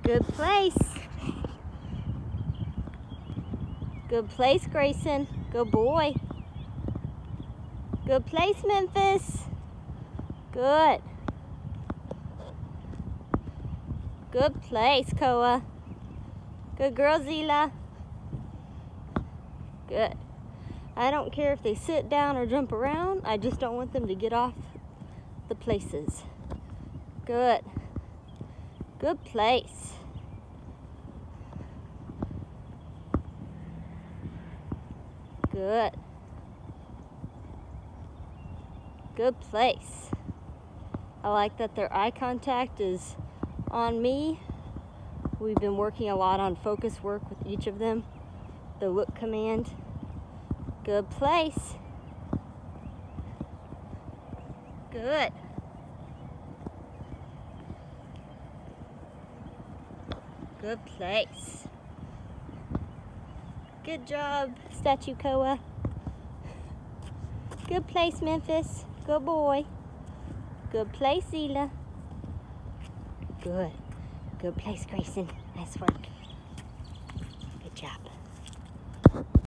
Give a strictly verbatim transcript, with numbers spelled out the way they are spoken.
Good place. Good place, Grayson. Good boy. Good place, Memphis. Good. Good place, Koa. Good girl, Zila. Good. I don't care if they sit down or jump around. I just don't want them to get off the places. Good. Good place. Good. Good place. I like that their eye contact is on me. We've been working a lot on focus work with each of them. The look command. Good place. Good. Good place. Good job, Statue Koa. Good place, Memphis. Good boy. Good place, Zila. Good. Good place, Grayson. Nice work. Good job.